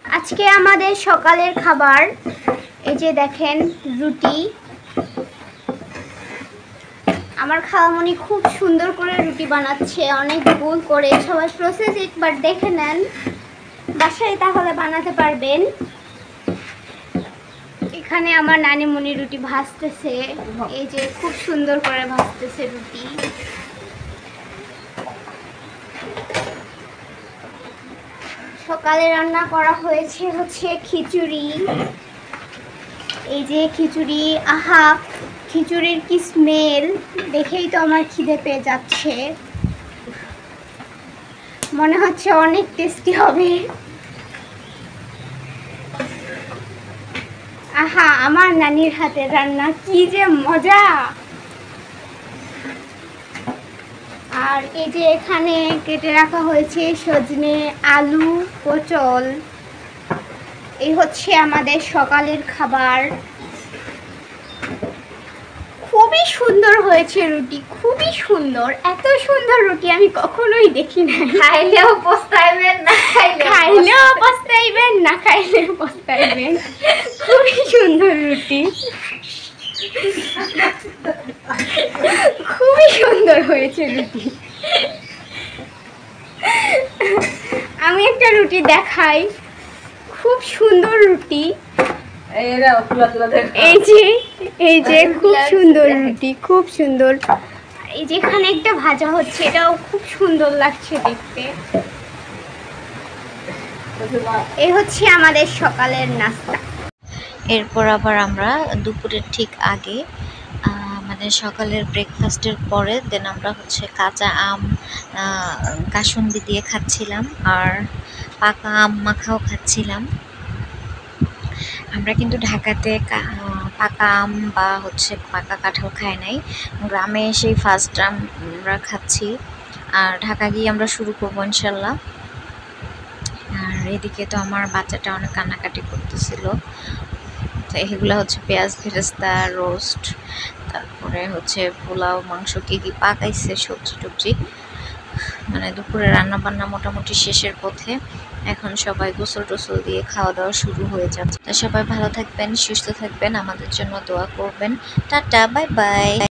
আজকে আমাদের সকালের খাবার এই যে দেখেন রুটি। আমার খালামণি খুব সুন্দর করে রুটি বানাচ্ছে, অনেক গোল করে। সবাই প্রসেস একবার দেখে নেন, বাসায় তাহলে বানাতে পারবেন। এখানে আমার নানিমণি রুটি ভাজতেছে, এই যে খুব সুন্দর করে ভাজতেছে রুটি। সকালে রান্না করা হয়েছে হচ্ছে খিচুড়ি। এই যে খিচুড়ি, আহা খিচুড়ির কি স্মেল, দেখেই তো আমার খিদে পেয়ে যাচ্ছে। মনে হচ্ছে অনেক টেস্টি হবে। আহা, আমার নানির হাতের রান্না কি যে মজা। আর এই যে এখানে কেটে রাখা হয়েছে সজনে, আলু, পটল। এই হচ্ছে আমাদের সকালের খাবার। খুবই সুন্দর হয়েছে রুটি, খুবই সুন্দর। এত সুন্দর রুটি আমি কখনোই দেখি না। খাইলেও পস্তাইবেন, না খাইলেও পস্তাইবেন, না খাইলেও পস্তাইবেন। খুবই সুন্দর রুটি, খুবই সুন্দর হয়েছে রুটি। আমি একটা রুটি দেখাই, খুব সুন্দর রুটি। এই যে খুব সুন্দর রুটি, খুব সুন্দর। এই যেখানে একটা ভাজা হচ্ছে, এটাও খুব সুন্দর লাগছে দেখতে। এই হচ্ছে আমাদের সকালের নাস্তা। এরপর আবার আমরা দুপুরের ঠিক আগে আমাদের সকালের ব্রেকফাস্টের পরে দেন আমরা হচ্ছে কাঁচা আম কাসুন্দি দিয়ে খাচ্ছিলাম, আর পাকা আম মাখাও খাচ্ছিলাম। আমরা কিন্তু ঢাকাতে পাকা আম বা হচ্ছে পাকা কাঁঠাল খাই নাই, গ্রামে এসেই ফার্স্ট আমরা খাচ্ছি। আর ঢাকা গিয়ে আমরা শুরু করবো ইনশাল্লাহ। আর এদিকে তো আমার বাচ্চাটা অনেক কান্নাকাটি করতেছিল। তো এগুলো হচ্ছে পেঁয়াজ বেরেস্তা, রোস্ট, তারপরে হচ্ছে পোলাও, মাংস, কি পাকাইছে, সবজি টবজি। মানে দুপুরে রান্না বান্না মোটামুটি শেষের পথে। এখন সবাই গোসল টোসল দিয়ে খাওয়া দাওয়া শুরু হয়ে যাচ্ছে। তা সবাই ভালো থাকবেন, সুস্থ থাকবেন, আমাদের জন্য দোয়া করবেন। Tata, bye by.